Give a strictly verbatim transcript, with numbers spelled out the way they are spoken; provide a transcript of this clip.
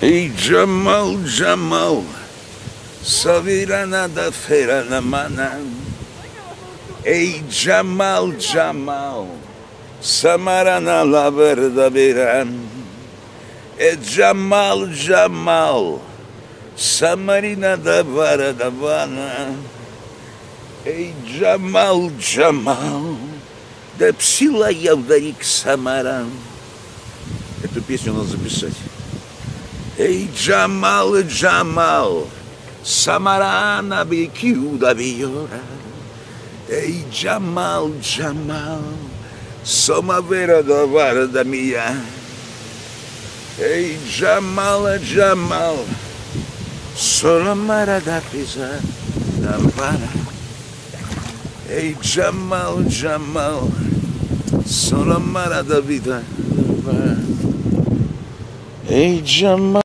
Ei, Jamal, Jamal, Savirana da feira na mana. Ei, Jamal, Jamal, Samarana la verdadeira. É Jamal, Jamal, Samarina da vara da vana. Ei, Jamal, Jamal, да псила я вдарик Самара. Эту песню надо записать. Эй, Джамал, Джамал, Самара на бикю да биора. Эй, Джамал, Джамал, Somavera da vara da minha. Ei, Jamal, Jamal, Solamara da pisa da vara. Ei, Jamal, Jamal, Solamara da vida da vara. Ei, Jamal.